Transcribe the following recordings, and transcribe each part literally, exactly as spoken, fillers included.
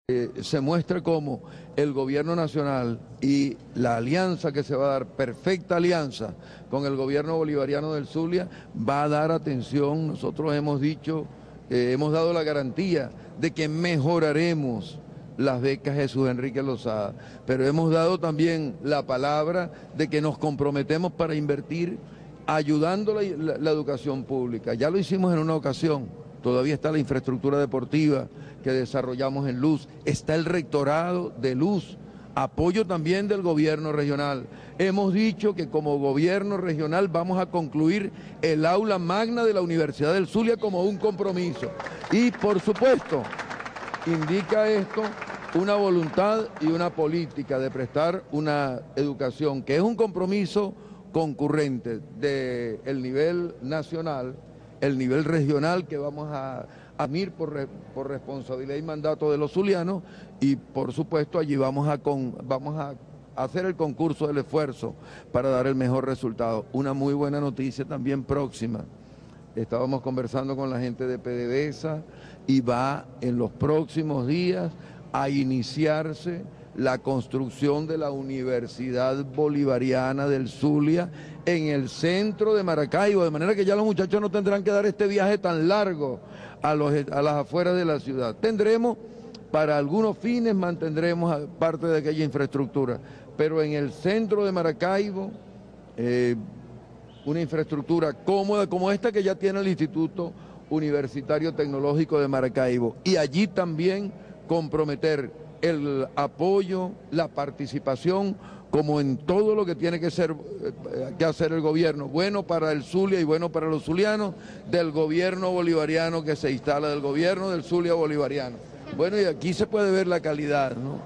Eh, se muestra cómo el gobierno nacional y la alianza que se va a dar, perfecta alianza con el gobierno bolivariano del Zulia, va a dar atención. Nosotros hemos dicho, eh, hemos dado la garantía de que mejoraremos las becas Jesús Enrique Lozada, pero hemos dado también la palabra de que nos comprometemos para invertir ayudando la, la, la educación pública. Ya lo hicimos en una ocasión. Todavía está la infraestructura deportiva que desarrollamos en Luz, está el rectorado de Luz, apoyo también del gobierno regional. Hemos dicho que como gobierno regional vamos a concluir el aula magna de la Universidad del Zulia como un compromiso. Y por supuesto, indica esto una voluntad y una política de prestar una educación que es un compromiso concurrente del nivel nacional, el nivel regional que vamos a asumir por, re, por responsabilidad y mandato de los zulianos, y por supuesto allí vamos a, con, vamos a hacer el concurso del esfuerzo para dar el mejor resultado. Una muy buena noticia también próxima. Estábamos conversando con la gente de PDVSA y va en los próximos días a iniciarse la construcción de la Universidad Bolivariana del Zulia en el centro de Maracaibo, de manera que ya los muchachos no tendrán que dar este viaje tan largo a, los, a las afueras de la ciudad. Tendremos, para algunos fines, mantendremos parte de aquella infraestructura, pero en el centro de Maracaibo, eh, una infraestructura cómoda como esta que ya tiene el Instituto Universitario Tecnológico de Maracaibo, y allí también comprometer el apoyo, la participación, como en todo lo que tiene que, ser, que hacer el gobierno, bueno para el Zulia y bueno para los zulianos, del gobierno bolivariano que se instala, del gobierno del Zulia bolivariano. Bueno, y aquí se puede ver la calidad, ¿no?,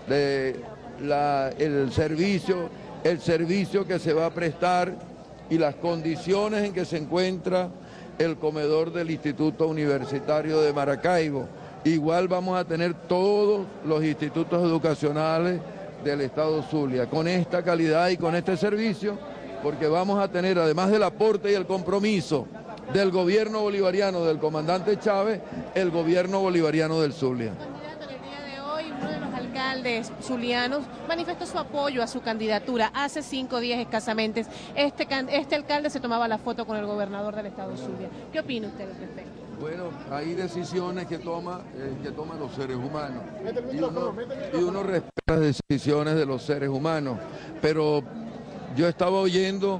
de la, el servicio, el servicio que se va a prestar y las condiciones en que se encuentra el comedor del Instituto Universitario de Maracaibo. Igual vamos a tener todos los institutos educacionales del Estado Zulia, con esta calidad y con este servicio, porque vamos a tener, además del aporte y el compromiso del gobierno bolivariano del comandante Chávez, el gobierno bolivariano del Zulia. Candidato, en el día de hoy, uno de los alcaldes zulianos manifestó su apoyo a su candidatura. Hace cinco días escasamente, este, este alcalde se tomaba la foto con el gobernador del Estado Zulia. ¿Qué opina usted al respecto? Bueno, hay decisiones que, toma, eh, que toman los seres humanos y uno, y uno respeta las decisiones de los seres humanos, pero yo estaba oyendo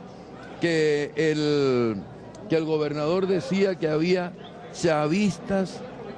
que el, que el gobernador decía que había chavistas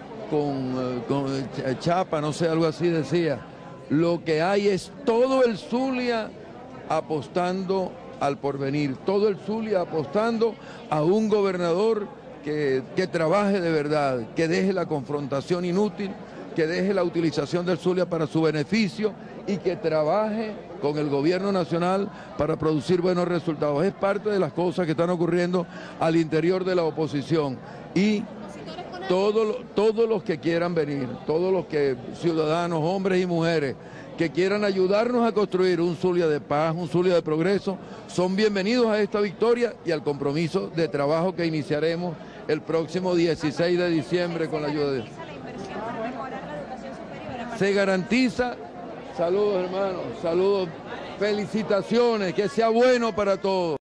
con, con chapa, no sé, algo así decía. Lo que hay es todo el Zulia apostando al porvenir, todo el Zulia apostando a un gobernador Que, que trabaje de verdad, que deje la confrontación inútil, que deje la utilización del Zulia para su beneficio y que trabaje con el gobierno nacional para producir buenos resultados. Es parte de las cosas que están ocurriendo al interior de la oposición. Y todos, todos los que quieran venir, todos los que ciudadanos, hombres y mujeres, que quieran ayudarnos a construir un Zulia de paz, un Zulia de progreso, son bienvenidos a esta victoria y al compromiso de trabajo que iniciaremos el próximo dieciséis de diciembre con la ayuda de Dios. Se garantiza, saludos hermanos, saludos, felicitaciones, que sea bueno para todos.